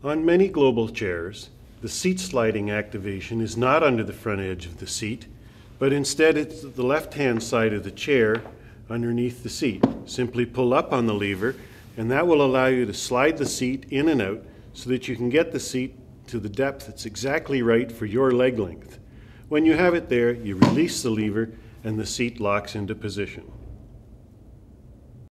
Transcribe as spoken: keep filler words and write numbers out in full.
On many global chairs, the seat sliding activation is not under the front edge of the seat, but instead it's the left-hand side of the chair underneath the seat. Simply pull up on the lever, and that will allow you to slide the seat in and out so that you can get the seat to the depth that's exactly right for your leg length. When you have it there, you release the lever and the seat locks into position.